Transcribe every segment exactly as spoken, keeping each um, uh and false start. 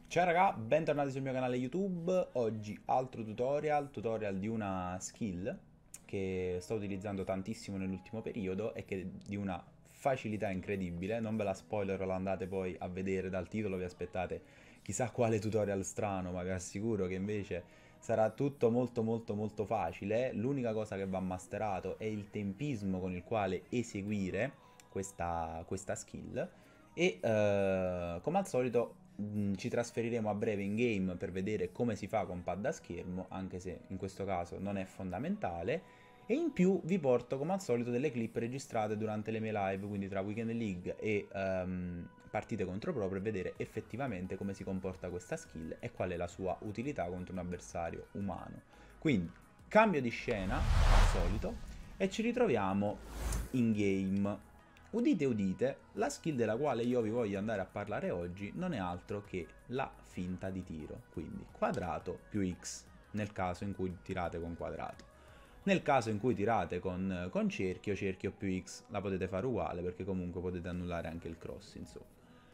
Ciao raga, bentornati sul mio canale YouTube. Oggi altro tutorial, tutorial di una skill che sto utilizzando tantissimo nell'ultimo periodo e che è di una facilità incredibile. Non ve la spoilerò, la andate poi a vedere dal titolo, vi aspettate chissà quale tutorial strano, ma vi assicuro che invece sarà tutto molto molto molto facile. L'unica cosa che va masterato è il tempismo con il quale eseguire questa, questa skill e eh, come al solito mh, ci trasferiremo a breve in game per vedere come si fa con pad da schermo, anche se in questo caso non è fondamentale. E in più vi porto come al solito delle clip registrate durante le mie live, quindi tra Weekend League e ehm, partite contro pro, per vedere effettivamente come si comporta questa skill e qual è la sua utilità contro un avversario umano. Quindi cambio di scena al solito e ci ritroviamo in game. Udite udite, la skill della quale io vi voglio andare a parlare oggi non è altro che la finta di tiro, quindi quadrato più X nel caso in cui tirate con quadrato. Nel caso in cui tirate con, con cerchio, cerchio più X la potete fare uguale perché comunque potete annullare anche il cross, insomma.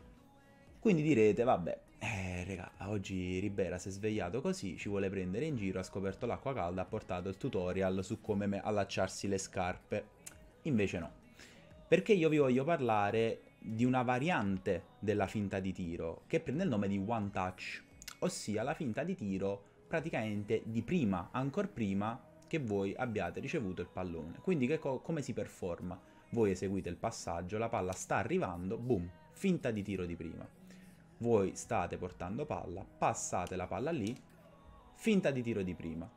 Quindi direte, vabbè, eh, raga, oggi Ribera si è svegliato così, ci vuole prendere in giro, ha scoperto l'acqua calda, ha portato il tutorial su come me- allacciarsi le scarpe. Invece no. Perché io vi voglio parlare di una variante della finta di tiro che prende il nome di one touch, ossia la finta di tiro praticamente di prima, ancora prima che voi abbiate ricevuto il pallone. Quindi che co- come si performa? Voi eseguite il passaggio, la palla sta arrivando, boom, finta di tiro di prima. Voi state portando palla, passate la palla lì, finta di tiro di prima.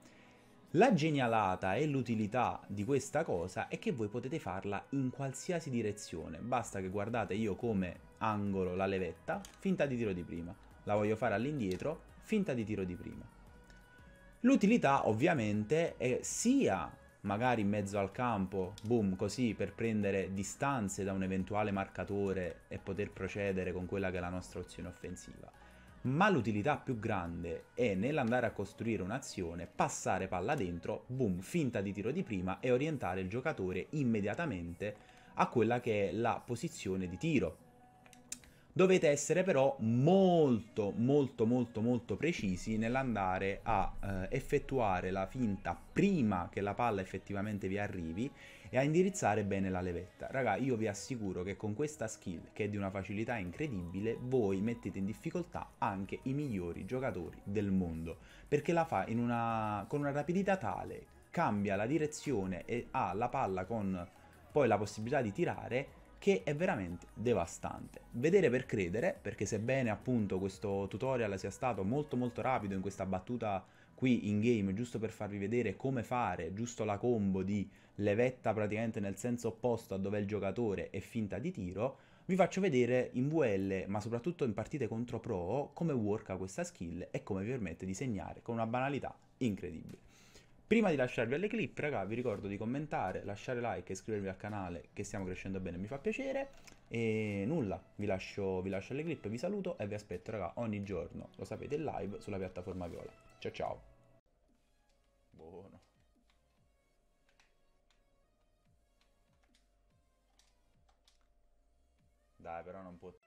La genialata e l'utilità di questa cosa è che voi potete farla in qualsiasi direzione. Basta che guardate io come angolo la levetta, finta di tiro di prima. La voglio fare all'indietro, finta di tiro di prima. L'utilità ovviamente è sia magari in mezzo al campo, boom, così per prendere distanze da un eventuale marcatore e poter procedere con quella che è la nostra opzione offensiva. Ma l'utilità più grande è nell'andare a costruire un'azione, passare palla dentro, boom, finta di tiro di prima e orientare il giocatore immediatamente a quella che è la posizione di tiro. Dovete essere però molto molto molto molto precisi nell'andare a eh, effettuare la finta prima che la palla effettivamente vi arrivi e a indirizzare bene la levetta. Raga, io vi assicuro che con questa skill, che è di una facilità incredibile, voi mettete in difficoltà anche i migliori giocatori del mondo, perché la fa in una, con una rapidità tale, cambia la direzione e ha la palla con poi la possibilità di tirare, che è veramente devastante. Vedere per credere, perché sebbene appunto questo tutorial sia stato molto molto rapido in questa battuta qui in game, giusto per farvi vedere come fare giusto la combo di levetta praticamente nel senso opposto a dove è il giocatore e finta di tiro, vi faccio vedere in V L, ma soprattutto in partite contro pro, come worka questa skill e come vi permette di segnare con una banalità incredibile. Prima di lasciarvi alle clip, raga, vi ricordo di commentare, lasciare like e iscrivervi al canale, che stiamo crescendo bene, mi fa piacere. E nulla, vi lascio, vi lascio alle clip, vi saluto e vi aspetto, raga, ogni giorno, lo sapete, in live sulla piattaforma Viola. Ciao ciao. Buono. Dai, però non può